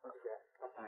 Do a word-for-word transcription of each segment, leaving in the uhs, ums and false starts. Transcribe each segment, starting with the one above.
多謝，拜拜。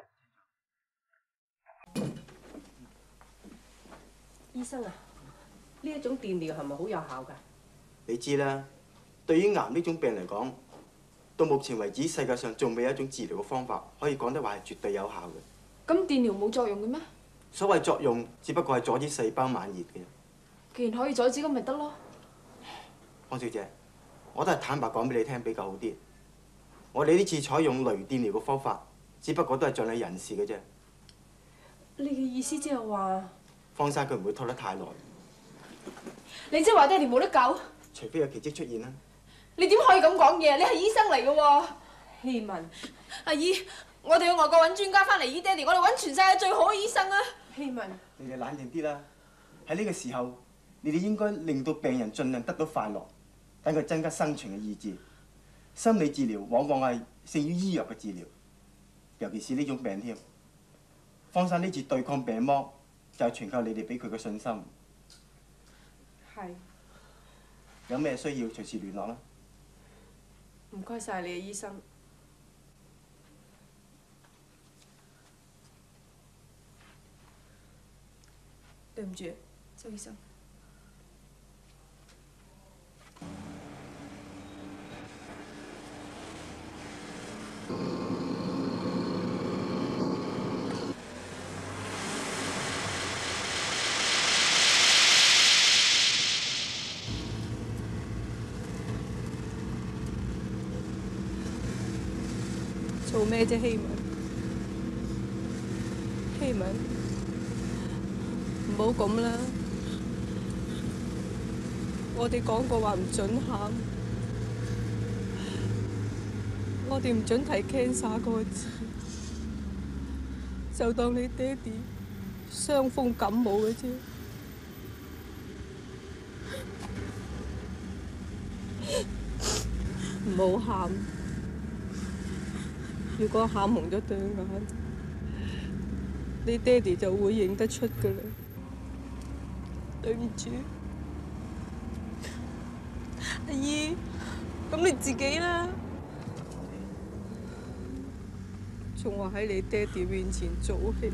醫生啊，呢一種電療係咪好有效㗎？ 你知啦，對於癌呢種病嚟講，到目前為止世界上仲未有一種治療嘅方法可以講得話係絕對有效嘅。 咁電療冇作用嘅咩？ 所謂作用，只不過係阻止細胞蔓延嘅。 既然可以阻止，咁咪得咯。 方小姐，我都係坦白講俾你聽比較好啲。我哋呢次採用雷電療嘅方法，只不過都係盡力人事嘅啫。 你嘅意思即係話？ 放生佢唔會拖得太耐。 你即係話爹哋冇得救？ 除非有奇蹟出現啦。 你點可以咁講嘢？你係醫生嚟嘅喎。 希文， 阿姨，我哋去外國揾專家翻嚟醫爹哋，我哋揾全世界最好嘅醫生啊！ 希文， 你哋冷靜啲啦。喺呢個時候，你哋應該令到病人盡量得到快樂，等佢增加生存嘅意志。心理治療往往係勝於醫藥嘅治療，尤其是呢種病添。方生呢次對抗病魔，就係全靠你哋俾佢嘅信心。 係。 有咩需要隨時聯絡啦。 唔該晒你啊，醫生。 對唔住，周醫生。 做咩啫，希文？希文，唔好咁啦！我哋講過話唔准喊，我哋唔准提 cancer 嗰個字，就當你爹哋傷風感冒嘅啫。唔好喊！如果喊紅咗對眼，你爹哋就會認得出噶啦。對唔住，阿姨，咁你自己啦，仲話喺你爹哋面前做戲，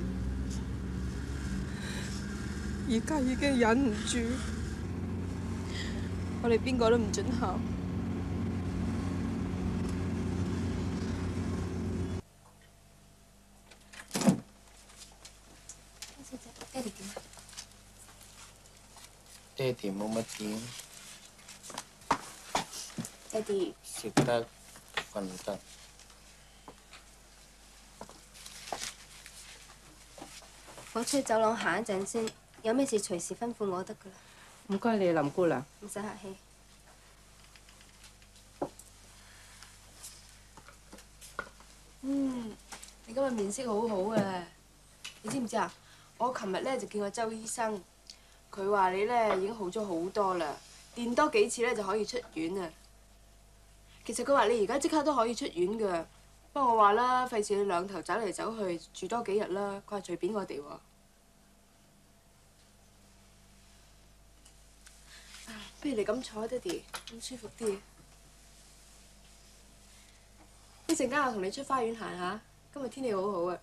而家已經忍唔住，我哋邊個都唔准喊。 爹哋點啊？ 爹哋冇乜點。 爹哋食得，瞓得。 我出去走廊行一陣先，有咩事隨時吩咐我得噶啦。 唔該你，林姑娘。 唔使客氣。 嗯，你今日面色好好啊！你知唔知啊？我琴日咧就見過周醫生，佢話你咧已經好咗好多啦，練多幾次咧就可以出院啊。其實佢話你而家即刻都可以出院噶，不過我話啦，費事你兩頭走嚟走去，住多幾日啦。佢話隨便我哋喎。不如你咁坐，爹哋咁舒服啲。一陣間我同你出花園行下，今日天氣好好啊。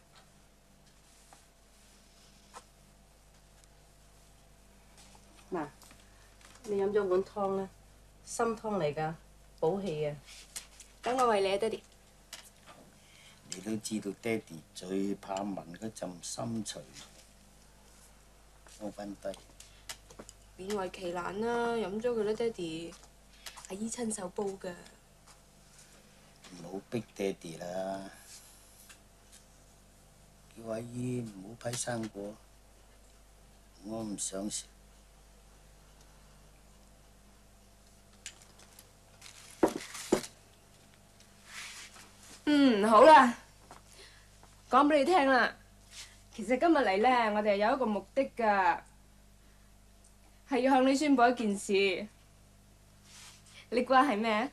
嗱，你飲咗碗湯啦，參湯嚟㗎，補氣啊！ 等我餵你啊，爹哋。 你都知道爹哋最怕聞嗰陣心除，放翻低。 勉為其難啦，飲咗佢啦，爹哋。阿姨親手煲㗎。 唔好逼爹哋啦，叫阿姨唔好批生果，我唔想食。 嗯，好啦，講俾你聽啦。其實今日嚟咧，我哋係有一個目的㗎，係要向你宣佈一件事。你估下係咩？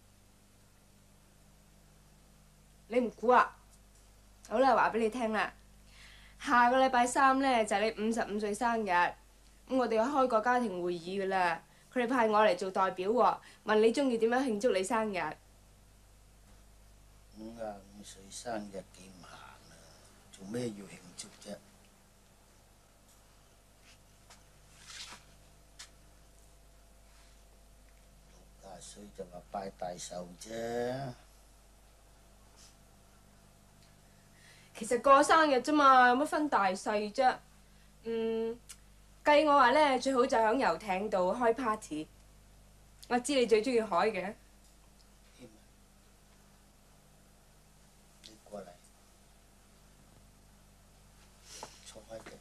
你唔估啊？好啦，話俾你聽啦。下個禮拜三咧就係你五十五歲生日，咁我哋要開個家庭會議㗎啦。佢哋派我嚟做代表喎，問你中意點樣慶祝你生日。 五啊五歲生日幾唔巧做咩要慶祝啫？六廿歲就話拜大壽啫。 其實過生日啫嘛，有乜分大細啫？嗯，計我話咧，最好就喺遊艇度開 party。我知你最中意海嘅。 你過嚟，坐開啲。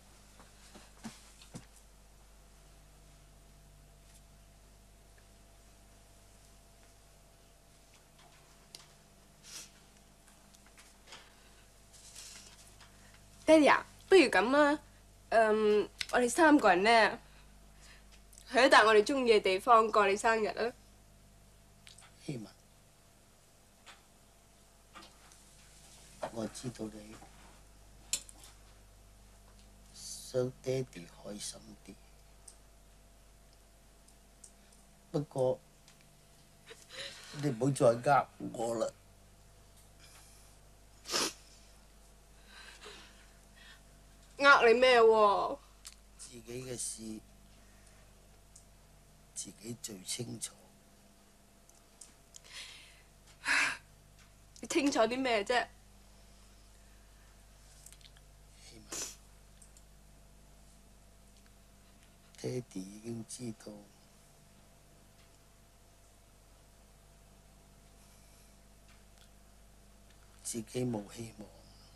爹哋啊，不如咁啊，嗯，我哋三個人咧，去一笪我哋中意嘅地方過你生日啊！ 希文，我知道你想爹哋開心啲，不過你唔好再呃我啦。 呃你咩喎？ 自己嘅事自己最清楚。 你清楚啲咩啫？ 希文，爹哋已經知道自己冇希望。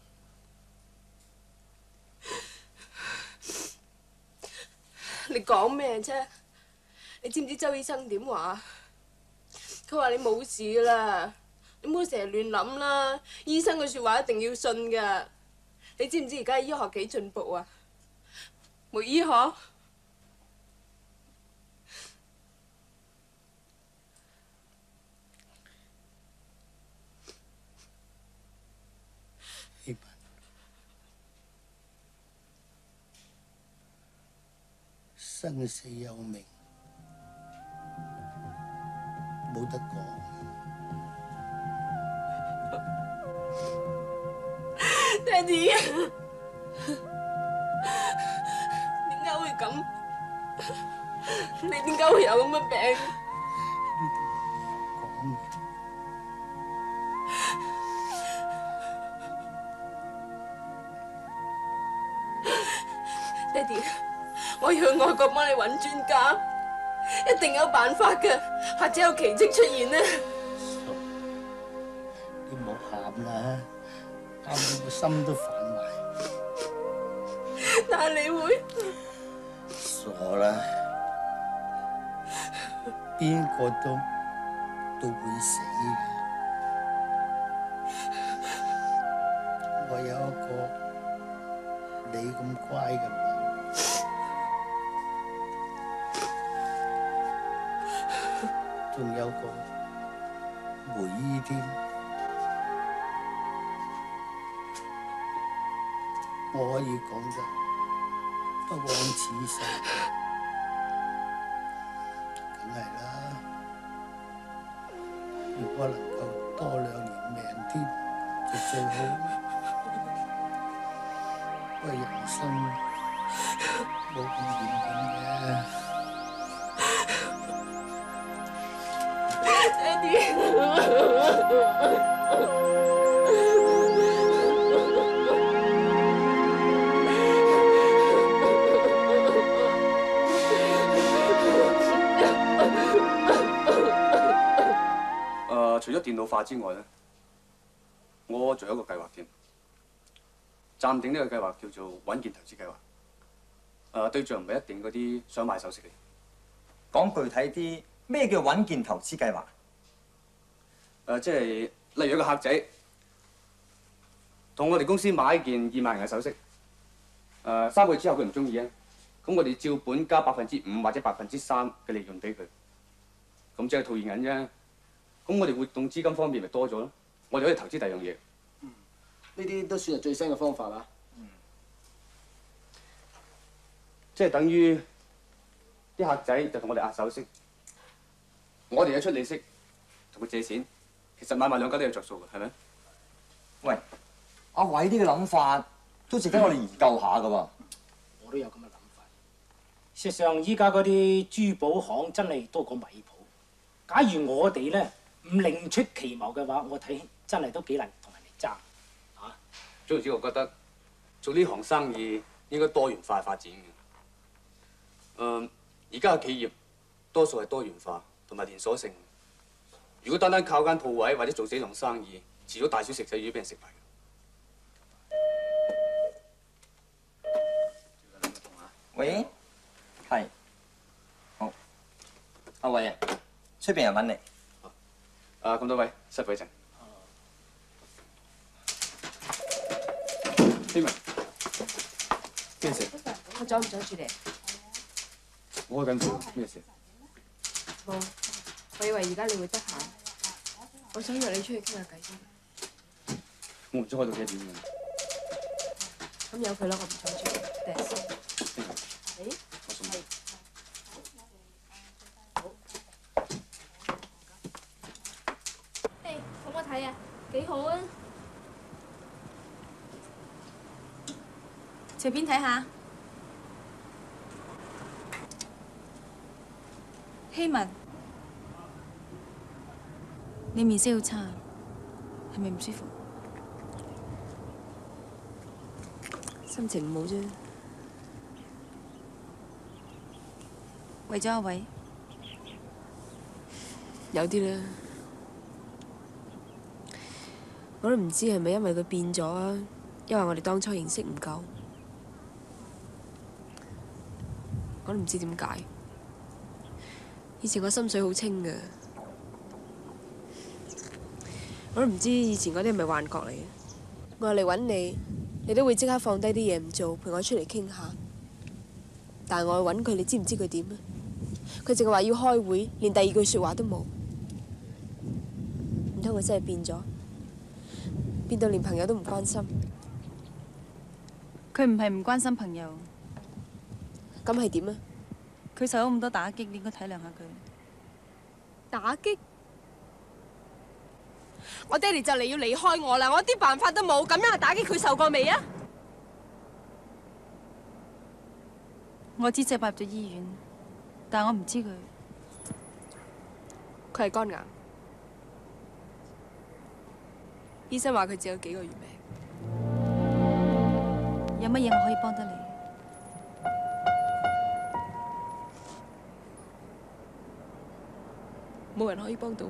你講咩啫？你知唔知周醫生點話？佢話你冇事啦，你唔好成日亂諗啦。醫生嘅説話一定要信㗎。你知唔知而家醫學幾進步啊？梅醫學。 希文，生死有命，冇得講。 爹哋，點解會咁？你點解會有咁嘅病？ 講爹哋，我要去外國幫你揾專家，一定有辦法嘅，或者有奇蹟出現呢。 你唔好喊啦，喊到個心都煩埋。 但係你會傻啦，邊個都都會死嘅。我有一個你咁乖嘅女，仲有個梅姨添。我可以講得不枉此生，梗係啦。如果能夠多兩年命添，就最好。不過人生冇咁遠遠嘅。 爹哋。 除咗電腦化之外咧，我仲有一個計劃添。暫定呢個計劃叫做穩健投資計劃。誒、呃，對象唔係一定嗰啲想買首飾嘅。 講具體啲，咩叫穩健投資計劃？誒、 呃，即係例如一個客仔同我哋公司買一件二萬元嘅首飾，誒、呃、三個月之後佢唔中意啊，咁我哋照本加百分之五或者百分之三嘅利潤俾佢，咁即係套現銀啫。咁我哋活動資金方面咪多咗咯，我哋可以投資第二樣嘢。 嗯，呢啲都算係最新嘅方法啦。 嗯，即係等於啲客仔就同我哋壓首飾，我哋有出利息同佢借錢，其實買賣兩家都有着數嘅，係咪？ 喂，阿偉呢個諗法都值得我哋研究下噶喎。 我都有咁嘅諗法。事實上，依家嗰啲珠寶行真係多過米鋪。假如我哋咧唔另出奇謀嘅話，我睇真係都幾難同人哋爭啊！ 總之，我覺得做呢行生意應該多元化發展嘅。誒、呃，而家嘅企業多數係多元化同埋連鎖性。如果單單靠間鋪位或者做死堂生意，遲早大小食仔魚俾人食埋。 喂，係，好，阿偉啊，出邊人揾你。 啊，咁多位，失陪一陣。希文，咩事？ 我阻唔阻住你？ 我開緊會，咩事？ 冇，我以為而家你會得閒，我想約你出去傾下偈先。 我唔知開到幾點嘅。 咁由佢啦，我唔阻住你。第日先。誒？ 我送你。 誒，好唔好睇啊？幾好啊！隨便睇下。希文，你面色好差，係咪唔舒服？ 心情唔好啫。 為咗阿偉， 有啲啦。我都唔知係咪因為佢變咗啊，因為我哋當初認識唔夠。我都唔知點解。以前我心水好清㗎，我都唔知以前嗰啲係咪幻覺嚟嘅。我嚟揾你，你都會即刻放低啲嘢唔做，陪我出嚟傾下。但係我去揾佢，你知唔知佢點啊？佢淨係話要開會，連第二句説話都冇。唔通佢真係變咗，變到連朋友都唔關心？ 佢唔係唔關心朋友， 咁係點啊？ 佢受咗咁多打擊，你應該體諒下佢。 打擊？我爹哋就嚟要離開我啦，我一啲辦法都冇，咁樣嘅打擊佢受過未啊？ 我知隻伯入咗醫院，但係我唔知佢。 佢係肝癌，醫生話佢只有幾個月命。 有乜嘢我可以幫得你？ 冇人可以幫到我。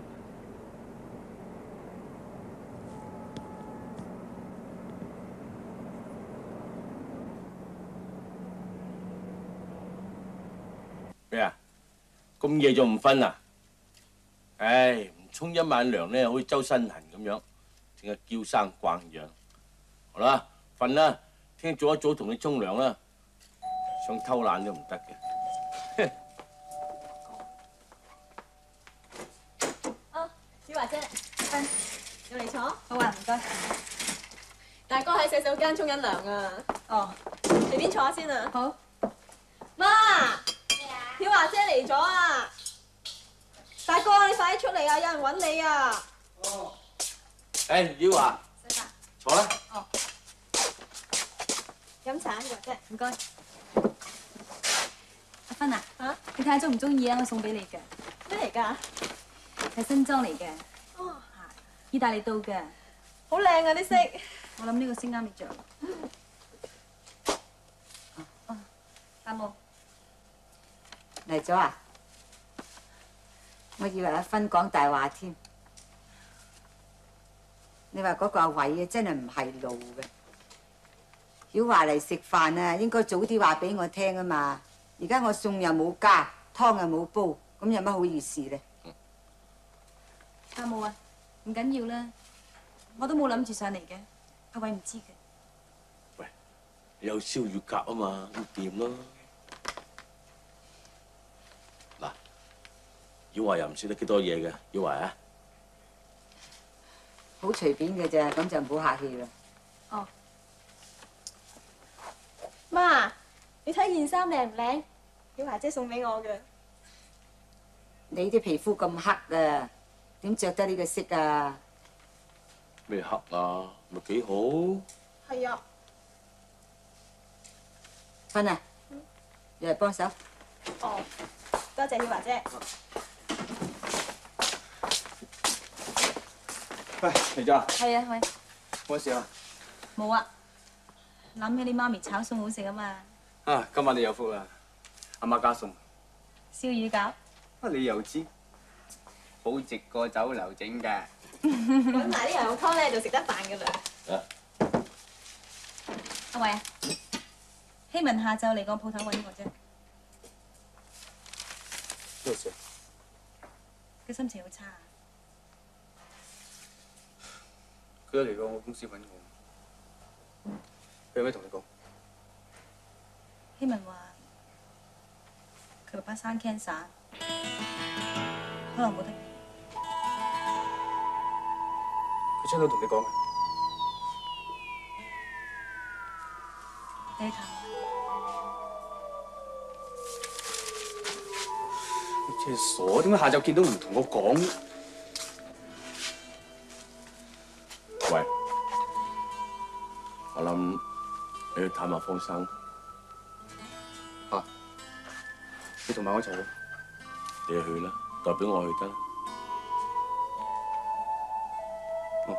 咩啊？咁夜仲唔瞓啊？唉，唔沖一晚涼咧，好似周身痕咁樣，淨係嬌生慣養。好啦，瞓啦，聽日早一早同你沖涼啦。想偷懶都唔得嘅。 哦，小華姐，瞓，入嚟坐。 好啊，唔該。 大哥喺洗手間沖緊涼啊。 哦， 隨便坐下先啊。 好。 媽，小華姐嚟咗啊！大哥，你快啲出嚟啊！有人揾你啊！ 哦。誒，耀華，坐啦。 哦。飲茶，小華姐。 唔該。阿芬啊， 嚇？ 你睇下中唔中意啊？我送俾你嘅。 咩嚟㗎？ 係新裝嚟嘅。 哦。 意大利到嘅。 好靚啊！啲色。 我諗呢個先啱你着。哦，阿毛。 嚟咗啊！我以為阿芬講大話添。你話嗰個阿偉啊，真係唔係路嘅。曉華嚟食飯啊，應該早啲話俾我聽啊嘛。而家我餸又冇加，湯又冇煲，咁有乜好意思咧？ 阿毛啊，唔緊要啦，我都冇諗住上嚟嘅，阿偉唔知嘅。 喂，有燒乳鴿啊嘛，咁掂咯。嗱，耀華又唔識得幾多嘢嘅，耀華啊。 好隨便嘅啫，咁就唔好客氣啦。 哦。媽，你睇件衫靚唔靚？小華姐送俾我嘅。 你啲皮膚咁黑啊，點着得呢個色啊？ 咩黑啊？咪幾好？ 係啊， 芬啊，入嚟幫手。 哦，多謝曉華姐。 喂，嚟咗啊？ 係啊，喂， 冇事啊？ 冇啊。諗起你媽咪炒餸好食啊嘛。 啊，今晚你有福啦！阿媽加餸。 燒魚餃。 啊，你又知？好食過酒樓整㗎。 揾埋啲羊肉湯咧就食得飯㗎啦。 啊！ 阿偉啊，希文下晝嚟個鋪頭揾我啫。 咩事？ 佢心情好差啊。 佢都嚟過我公司揾我。佢有咩同你講？ 希文話佢爸爸生 cancer， 可能冇得。 佢親口同你講嘅。 你去探你真係傻，點解下晝見到唔同我講？ 喂，我諗你去探下方生。 啊，你同埋我一齊去。 你去啦，代表我去得啦。 哦。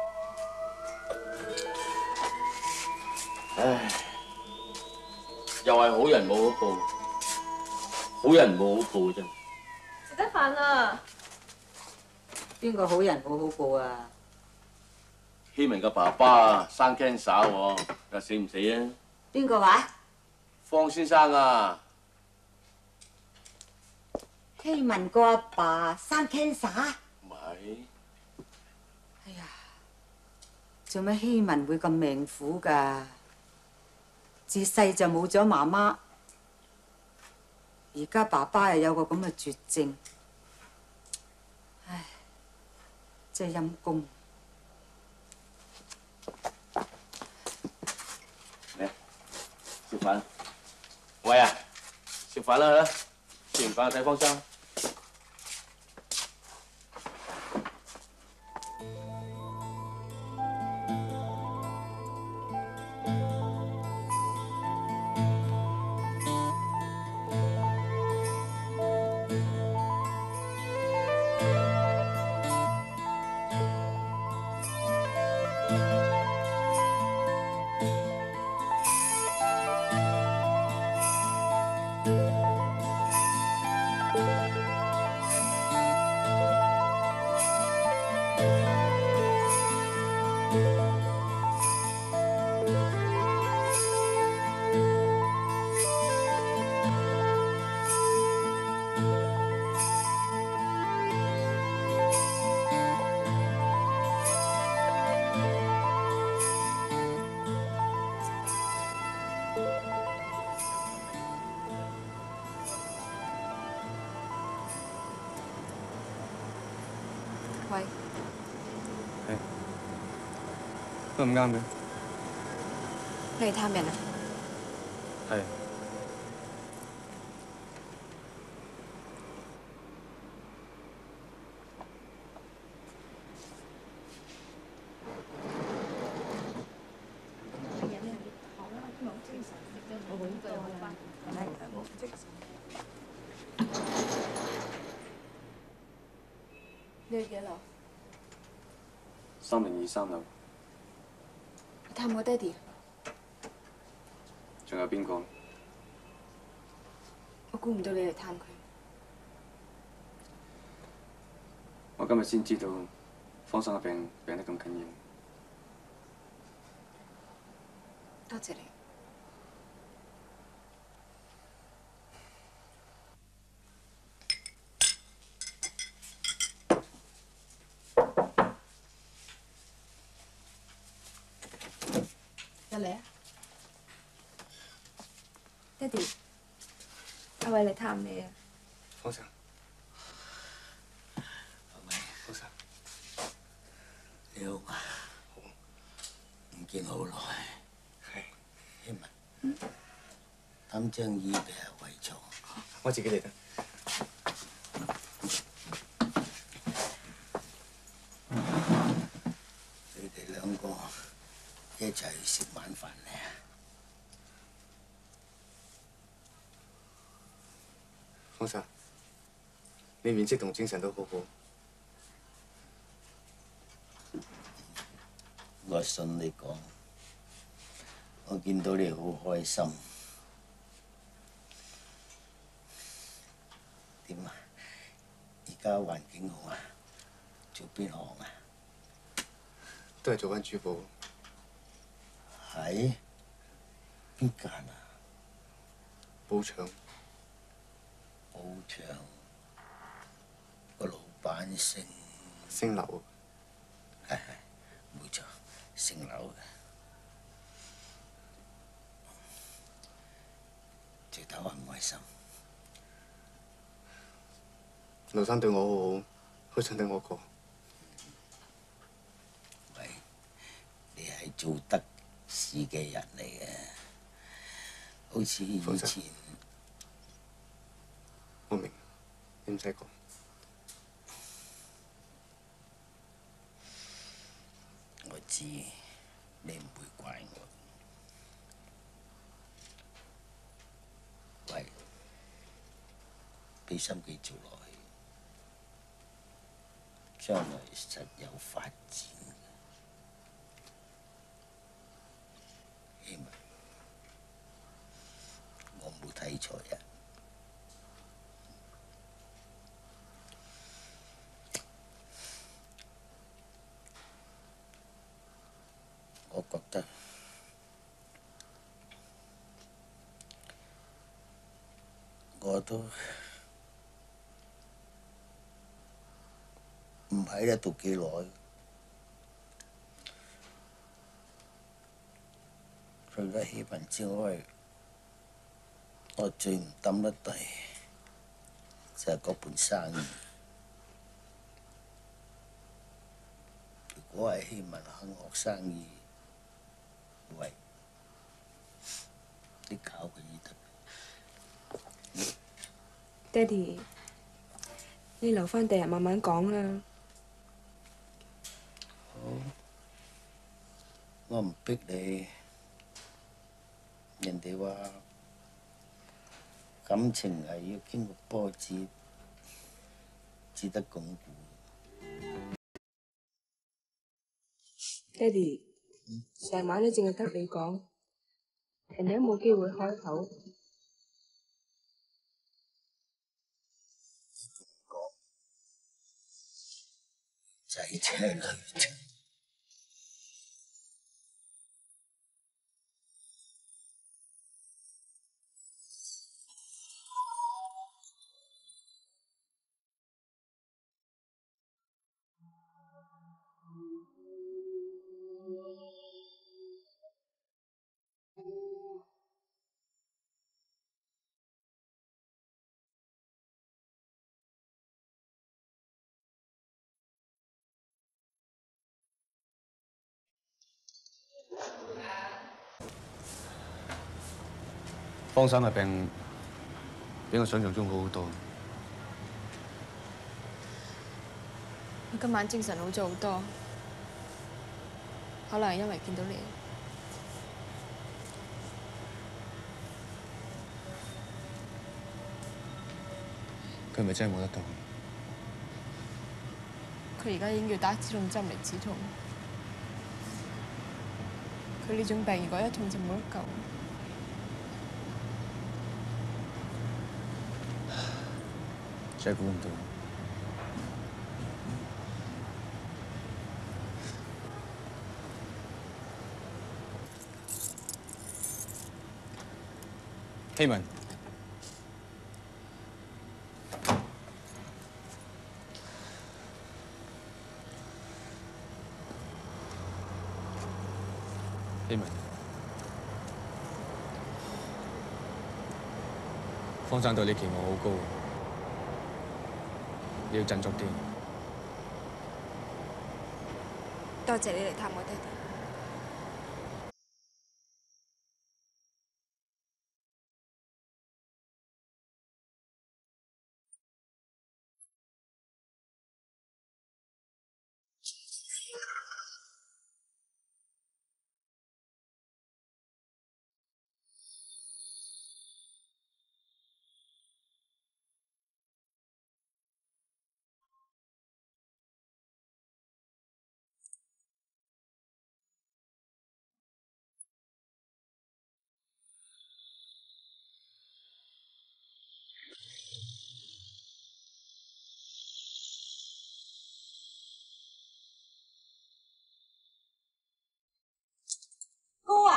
唉，又係好人冇好報，好人冇好報真。 食得飯啦。 邊個好人冇好報啊？ 希文嘅爸爸生 cancer 喎，又死唔死啊？ 邊個話？ 方先生啊！ 希文個阿爸生 cancer。 唔係。 哎呀，做咩希文會咁命苦㗎？自細就冇咗媽媽，而家爸爸又有個咁嘅絕症，唉，真係陰公。 嚟食飯。喂啊，食飯啦嚇！食完飯睇方生。 喂， 係，都唔啱嘅。 你嚟探人啊？ 係。 你去幾樓？ 三零二三樓。 你探我爹哋。 仲有邊個？ 我估唔到你嚟探佢。 我今日先知道方生嘅病病得咁緊要。 多謝你。入嚟啊！爹哋，阿偉嚟探你啊！ 方生，方生， 你好啊！好，唔見好耐。 係。 希文，擔張椅俾阿偉坐。 我自己嚟得。 你哋兩個一齊食晚飯咧。 方生，你面色同精神都好好。 我信你講，我見到你好開心。點啊？而家環境好啊？做邊行啊？ 都係做翻珠寶。 係邊間啊？ 寶祥。 寶祥個老闆姓姓劉。 係係，冇錯，姓劉嘅。直頭話唔開心。 劉生對我好好，好想聽我講。 喂，你係做得事嘅人嚟嘅，好似以前。 我明，你唔使講。 我知你唔會怪我。喂，俾心機做落去，將來實有發展嘅。希望我冇睇錯人。我覺得我都唔喺呢度幾耐，除咗希文之外，我最唔抌得低就係嗰盤生意。如果係希文肯學生意，喂，你教佢醫得。 爹哋，你留翻第日慢慢講啦。 好，我唔逼你。人哋話感情係要經過波折，至得鞏固。 爹哋，成晚都淨係得你講，人哋都冇機會開口。 仔車女啫。 方生嘅病比我想象中好好多。 我今晚精神好咗好多，可能係因為見到你。 佢係咪真係冇得到？ 佢而家已經要打止痛針嚟止痛。佢呢種病如果一痛就冇得救。 真係估唔到。希文，希文，方生對你期望好高，你要振作啲。 多謝你嚟探我爹哋。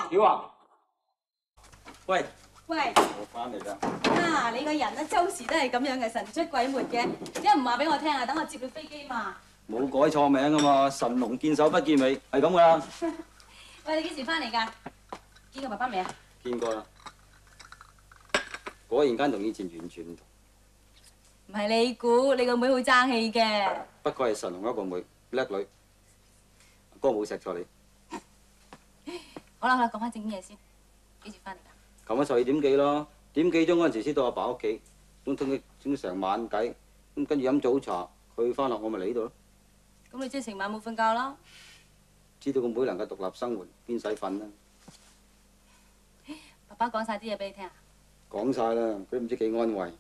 曉華，喂， 喂， 我翻嚟啦。 啊！你個人咧，周時都係咁樣嘅，神出鬼沒嘅，點解唔話俾我聽啊？等我接你飛機嘛。 冇改錯名啊嘛，神龍見首不見尾，係咁噶啦。 喂，你幾時翻嚟㗎？見過爸爸未啊？ 見過啦，果然間同以前完全唔同。 唔係你估，你個妹好爭氣嘅。 不過係神龍一個妹，叻女。哥冇錫錯你。 好啦好啦，講翻正嘢先。幾時翻嚟㗎？ 琴晚十二點幾咯，點幾鐘嗰陣時先到阿爸屋企，咁傾咗傾咗成晚偈，咁跟住飲早茶，佢翻落我咪嚟呢度咯。 咁你即係成晚冇瞓覺啦？ 知道個妹能夠獨立生活，邊使瞓啦？ 爸爸講晒啲嘢俾你聽啊？ 講晒啦，佢都唔知幾安慰。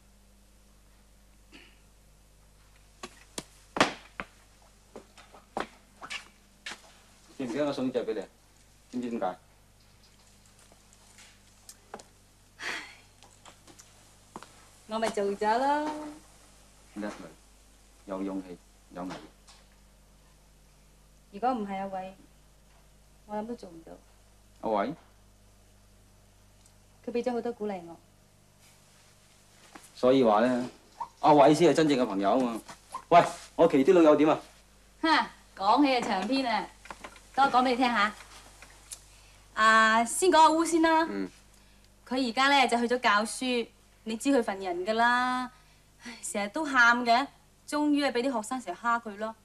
記唔記得我送隻俾你？知唔知點解？ 我咪做咗咯。 叻女，有勇氣，有毅力。 如果唔係阿偉，我諗都做唔到。 阿偉， 佢俾咗好多鼓勵我。 所以話咧，阿偉先係真正嘅朋友啊嘛。喂，我期啲老友點啊？ 哈，講起啊長篇啊，等我講俾你聽下。啊，先講阿烏先啦。 嗯。 佢而家咧就去咗教書，你知佢份人㗎啦，唉，成日都喊嘅，終於係俾啲學生成日蝦佢咯。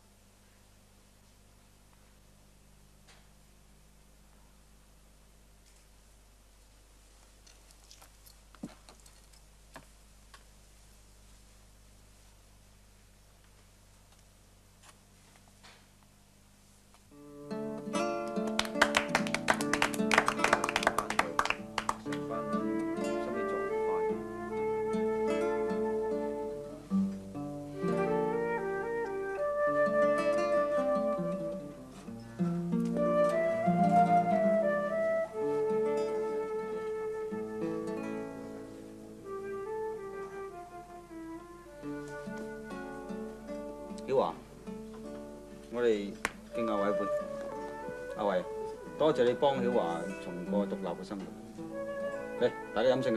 曉華，我哋敬阿偉一杯。阿偉，多謝你幫曉華重過獨立嘅生活。嚟，大家飲勝佢。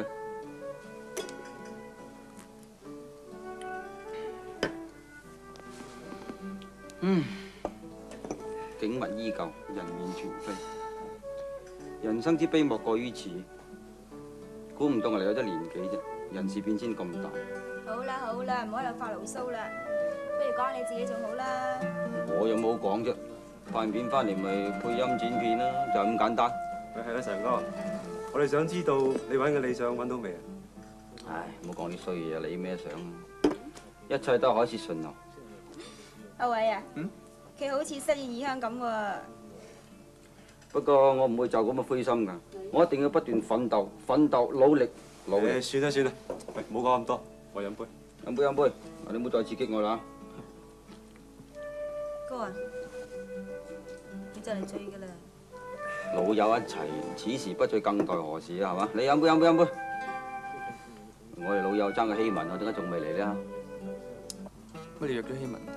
嗯，景物依舊，人面全非。人生之悲莫過於此。估唔到我哋有咗年紀啫，人事變遷咁大。 好啦好啦，唔好喺度發牢騷啦，不如講下你自己仲好啦。 我又冇講啫，拍完片翻嚟咪配音剪片啦，就係咁簡單。 喂，係啦，常哥，我哋想知道你揾嘅理想揾到未啊？ 唉，唔好講啲衰嘢，理咩想？一切都海市蜃樓。 阿偉啊， 嗯， 佢好似失意異鄉咁喎。 不過我唔會就咁嘅灰心㗎，我一定要不斷奮鬥、奮鬥、努力、努力。 算啦算啦，喂，唔好講咁多，我飲杯。 飲杯飲杯，你唔好再刺激我啦。 哥啊，你就嚟醉㗎啦！ 老友一齊，此時不醉更待何時啊？係嘛？你飲杯飲杯飲杯。我哋老友爭個希文啊，點解仲未嚟咧？ 乜你約咗希文？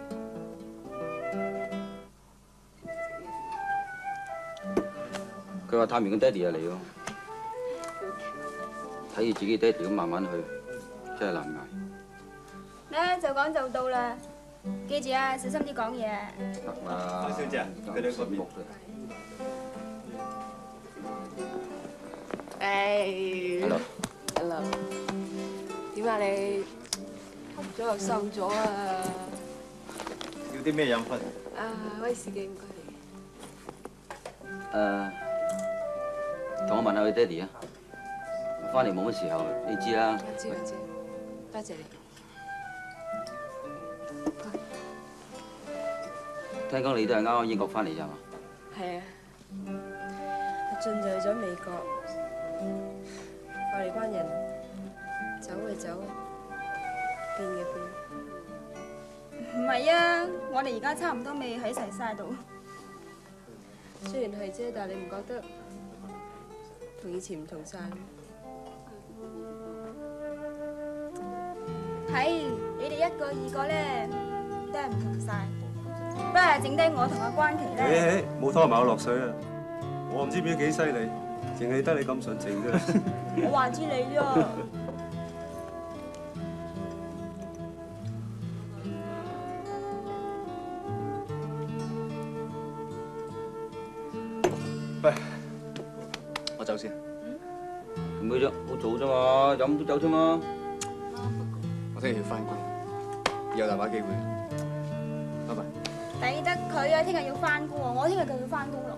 佢話探完個爹哋就嚟喎，睇住自己爹哋咁慢慢去，真係難捱。 咧就講就到啦，記住啊，小心啲講嘢。 得啦， 小姐，佢哋嗰邊。 誒 Hello。 Hello。點啊你？紅咗又瘦咗啊！ 要啲咩飲法？ 啊，威士忌唔該你。 誒，同我問下佢爹哋啊，翻嚟冇乜時候，你知啦。 我知我知，多謝你。 聽講你都係啱啱英國翻嚟咋嘛？ 係啊，阿俊就去咗美國，我哋班人走嘅走，變嘅變。 唔係啊，我哋而家差唔多未喺齊晒度。 雖然係啫，但係你唔覺得同以前唔同晒咩？ 係，你哋一個二個咧都係唔同晒。不過剩低我同阿關琪咧。 誒誒，冇拖埋我落水啊！我唔知變咗幾犀利， 淨係得你咁純情啫。 我話知你啫。 喂，我走先。 做咩啫？好早啫嘛，飲都走啫嘛。 我聽日要翻工，以後大把機會。拜拜。 抵得佢啊！聽日要翻工喎，我聽日就要翻工咯。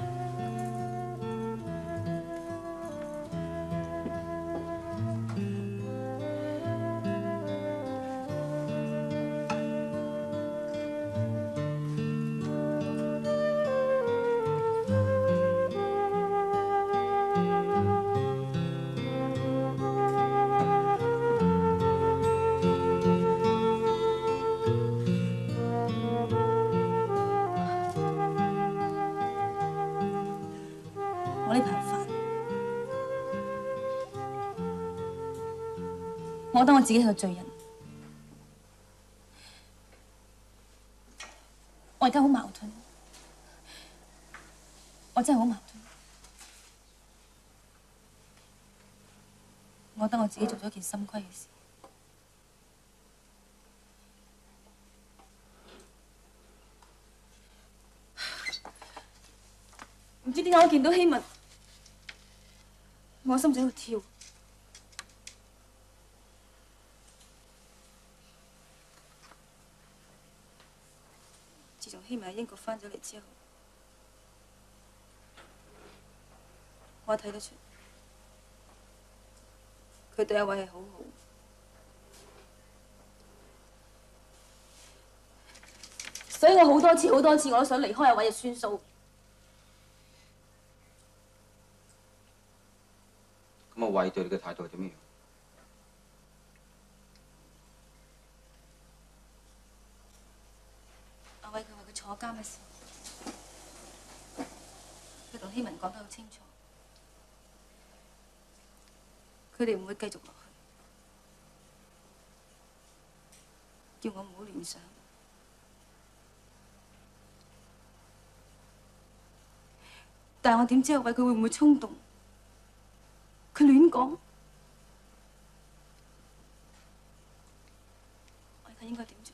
我呢排煩，我覺得我自己係個罪人，我而家好矛盾，我真係好矛盾。我覺得我自己做咗一件心虧嘅事。唔知點解我見到希文，我心就喺度跳。自從希文喺英國翻咗嚟之後，我睇得出佢對阿偉係好好。所以我好多次好多次我都想離開阿偉嘅算數。 咁阿偉對你嘅態度係點樣？ 阿偉佢話佢坐監嘅時候，佢同希文講得好清楚，佢哋唔會繼續落去，叫我唔好亂想。但係我點知阿偉佢會唔會衝動？佢亂講，我而家應該點做？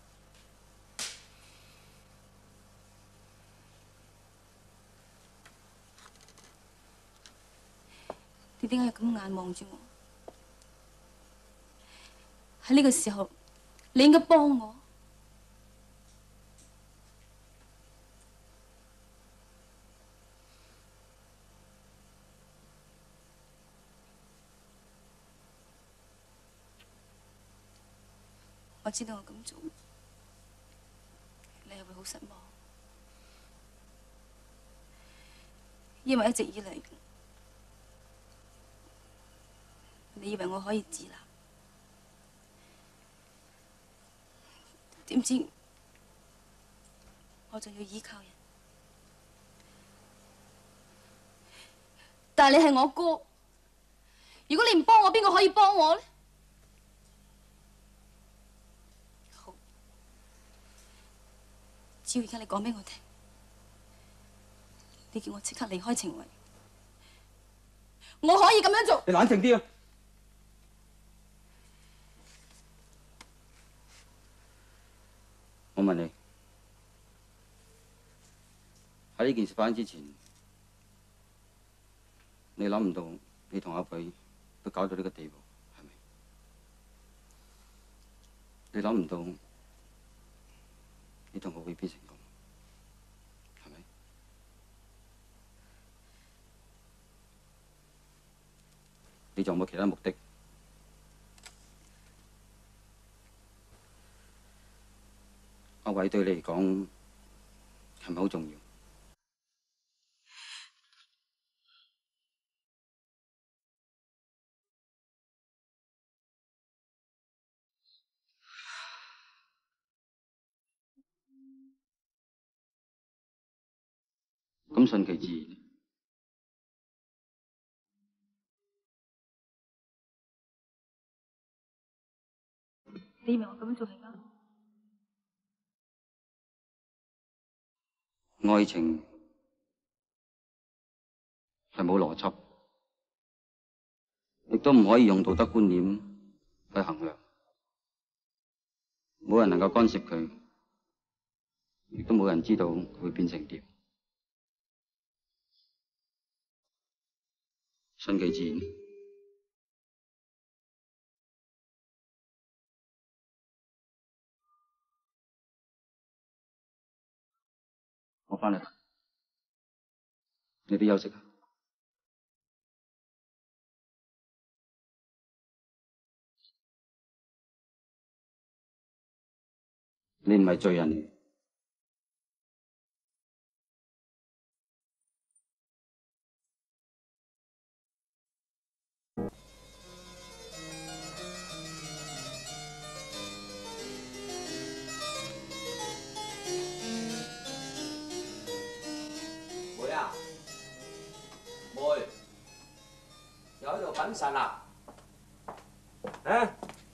你點解要咁眼望住我？喺呢個時候，你應該幫我。我知道我咁做，你係會好失望，因為一直以嚟，你以為我可以自立，點知我仲要依靠人。但係你係我哥，如果你唔幫我，邊個可以幫我呢？只要而家你講俾我聽，你叫我即刻離開程維，我可以咁樣做。 你冷靜啲啊！我問你，喺呢件事發生之前，你諗唔到你同阿偉都搞到呢個地步，係咪？你諗唔到你同佢會變成咁，係咪？你仲有冇其他目的？阿偉對你嚟講係咪好重要？咁順其自然。 你以為我咁樣做係啱？ 愛情係冇邏輯，亦都唔可以用道德觀念去衡量。冇人能夠干涉佢，亦都冇人知道佢會變成點，順其自然。我翻嚟啦，你哋休息下。你唔係罪人嚟。 妹啊，妹，又喺度品神啊？啊？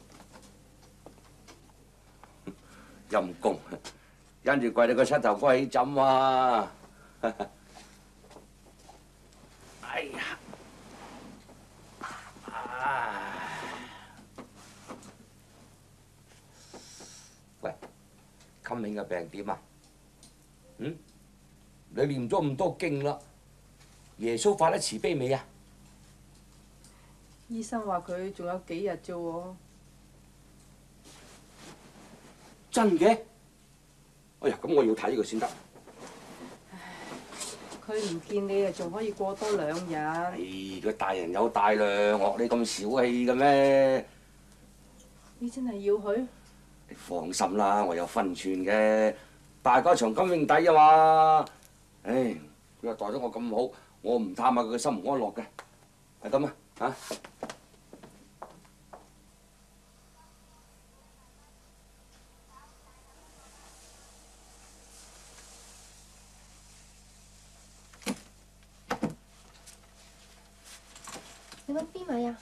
陰公，因住跪你個膝頭哥起枕啊！哎呀，唉，喂，金慶嘅病點啊？嗯？你念咗咁多經啦，耶穌發得慈悲未啊？ 醫生話佢仲有幾日啫喎。 真嘅？哎呀，咁我要睇佢先得。 佢唔見你啊，仲可以過多兩日。 唉，個大人有大量，學你咁小氣嘅咩？ 你真係要去？ 你放心啦，我有分寸嘅，大家長金兄弟啊嘛。唉，佢又待咗我咁好，我唔探下佢心唔安樂嘅，係咁啊，嚇！ 你揾邊位啊？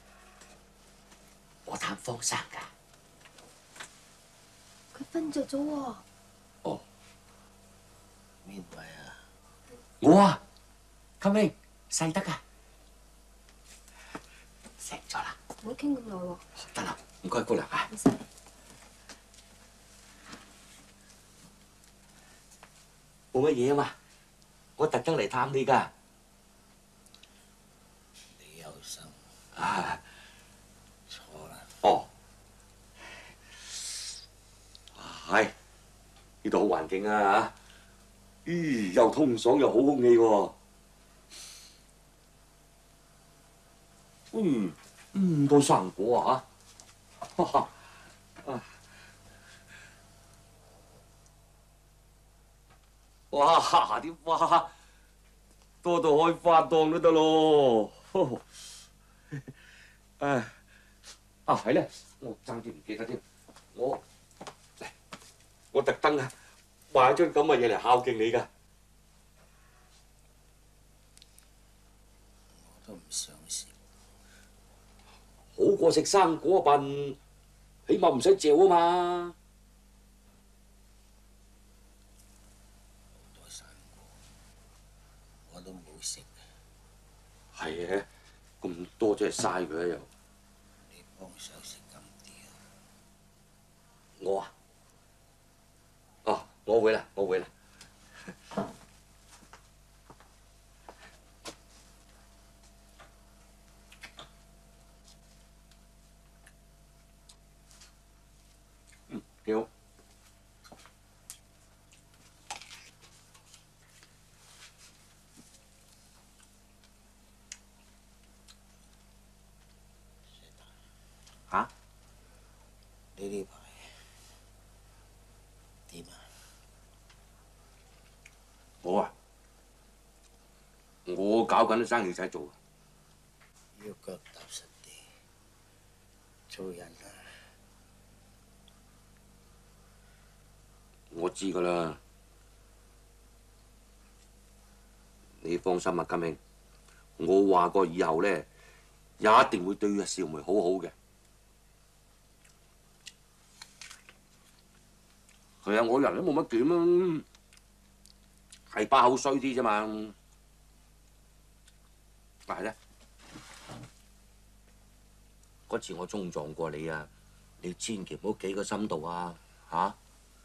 我探方生㗎。 佢瞓着咗喎。 哦。 邊位啊？ 我啊，金兄，細德㗎。醒咗啦。 唔好傾咁耐喎。 得啦，唔該姑娘啊。 唔使。 冇乜嘢啊嘛，我特登嚟探你㗎。 你有心。 啊。 錯啦。 哦。係，呢度好環境啊嚇。咦，又通爽又好空氣喎。嗯，咁多生果啊嚇！哈哈。哇！啲花多到開花檔都得咯。誒啊係咧，我爭啲唔記得添，我嚟我特登啊買張咁嘅嘢嚟孝敬你㗎。 我都唔想食。 好過食生果笨，起碼唔使嚼啊嘛。 我都冇食。 係嘅，咁多真係嘥佢又。 你幫手食咁啲啊？ 我啊？哦，我會啦，我會啦。嗯，幾好。嚇？ 你呢排點啊？ 我啊，我搞緊啲生意仔做。 要腳踏實地，做人啊！ 我知㗎啦，你放心啊，金兄，我話過以後咧，一定會對阿少梅好好嘅。係啊，我人都冇乜點啊，係把口衰啲啫嘛。 係咧。 嗰次我衝撞過你啊，你千祈唔好記個心度啊，嚇！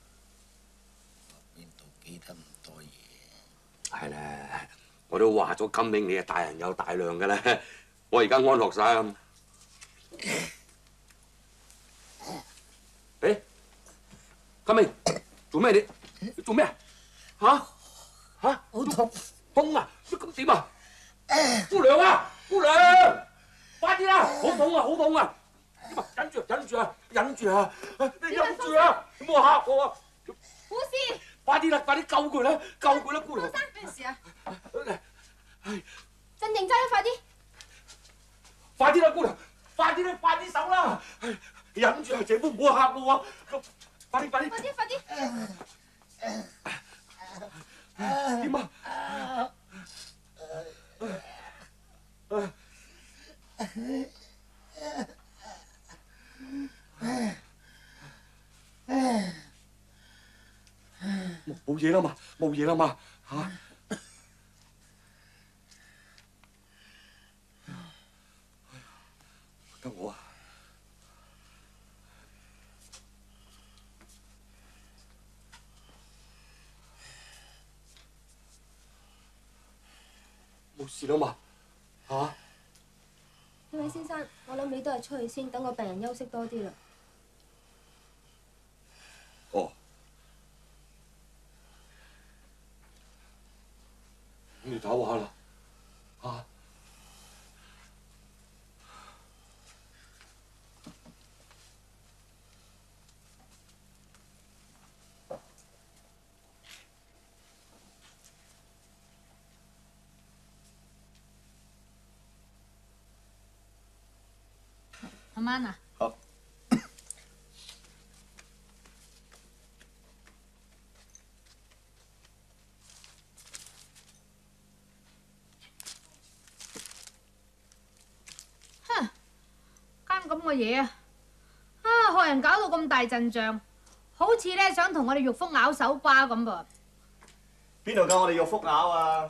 邊度記得咁多嘢？ 係咧，我都話咗金明你係大人有大量㗎啦，我而家安樂晒。誒，金明，做咩你？做咩啊？嚇嚇！好痛！痛啊！咁點啊？姑娘啊，姑娘！快啲啦！好痛啊！好痛啊！忍住，忍住啊！忍住啊！你忍住啊！唔好嚇我啊！ 護士， 快啲啦！快啲救佢啦！救佢啦，姑娘！ 生咩事啊？ 唉， 鎮定劑啦，快啲！ 快啲啦，姑娘！快啲啦！快啲手啦！忍住啊，姐夫唔好嚇我啊！快啲，快啲！ 快啲，快啲！ 點啊？冇嘢啦嘛，冇嘢啦嘛，嚇！得我啊！冇事啦嘛，嚇！ 呢位先生，我諗你都係出去先，等個病人休息多啲啦。 哦。你打我啦，啊！ 阿媽啊， 好。 哼，間咁嘅嘢啊，啊學人搞到咁大陣仗，好似咧想同我哋玉福咬手瓜咁噃。 邊度夠我哋玉福咬啊？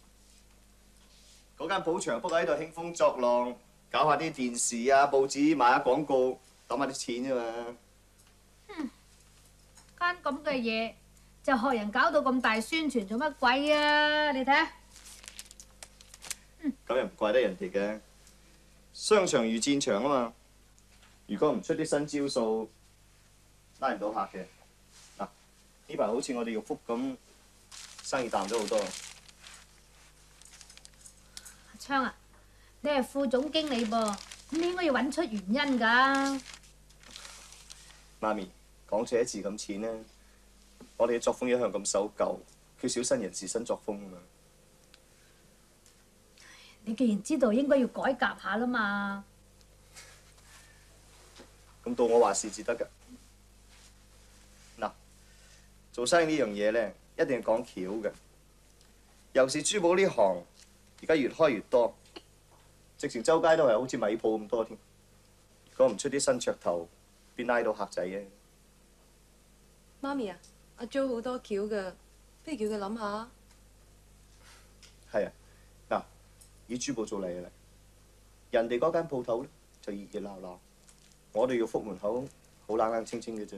嗰間鋪場不過喺度興風作浪，搞下啲電視啊、報紙賣下廣告，揼下啲錢啫嘛。 哼，間咁嘅嘢就學人搞到咁大宣傳做乜鬼啊？你睇下。 咁又唔怪得人哋嘅，商場如戰場啊嘛。如果唔出啲新招數，拉唔到客嘅。嗱，呢排好似我哋玉福咁，生意淡咗好多。 阿昌啊，你係副總經理噃，咁你應該要揾出原因㗎。 媽咪講錯一字咁淺啦，我哋嘅作風一向咁守舊，缺少新人事新作風啊嘛。 你既然知道應該要改革下啦嘛， 咁到我話事至得㗎。嗱，做生意呢樣嘢咧，一定係講橋嘅。尤其是珠寶呢行，而家越開越多，直情周街都係好似米鋪咁多添。如果唔出啲新噱頭，邊拉到客仔嘅？ 媽咪啊，阿 Jo 好多橋㗎，不如叫佢諗下。 係啊，嗱，以珠寶做例啦，人哋嗰間鋪頭咧就熱熱鬧鬧，我哋玉福門口好冷冷清清嘅啫。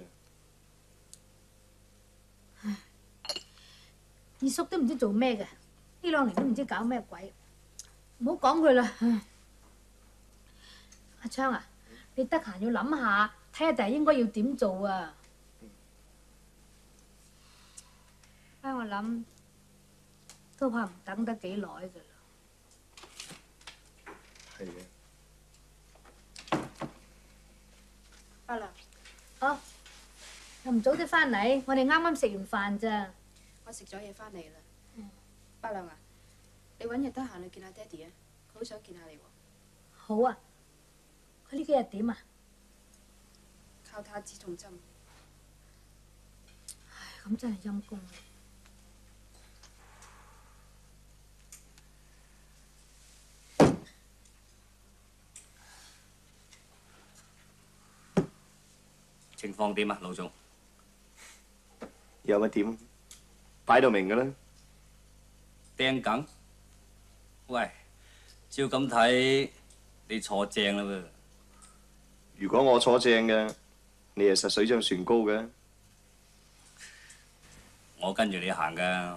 二叔都唔知做咩嘅，呢兩年都唔知搞咩鬼。唔好講佢啦。阿昌啊，你得閒要諗下，睇下第日應該要點做啊。唉，我諗都怕唔等得幾耐㗎啦。 係嘅。 阿良，哦，又唔早啲翻嚟，我哋啱啱食完飯咋。 我食咗嘢翻嚟啦。伯娘啊，你揾日得閒去見下爹哋啊，佢好想見下你喎。 好啊，佢呢幾日點啊？ 靠他止痛針。 唉，咁真係陰公啊！ 情況點啊，老總？ 有乜點？擺到明㗎啦。 釘梗？喂， 照咁睇，你坐正啦噃。 如果我坐正嘅，你係實水漲船高嘅。 我跟住你行噶。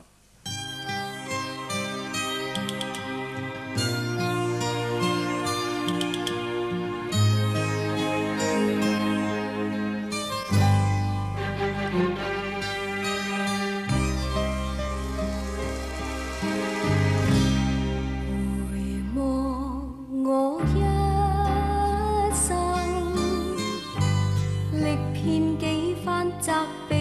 我一生歷遍幾番責備。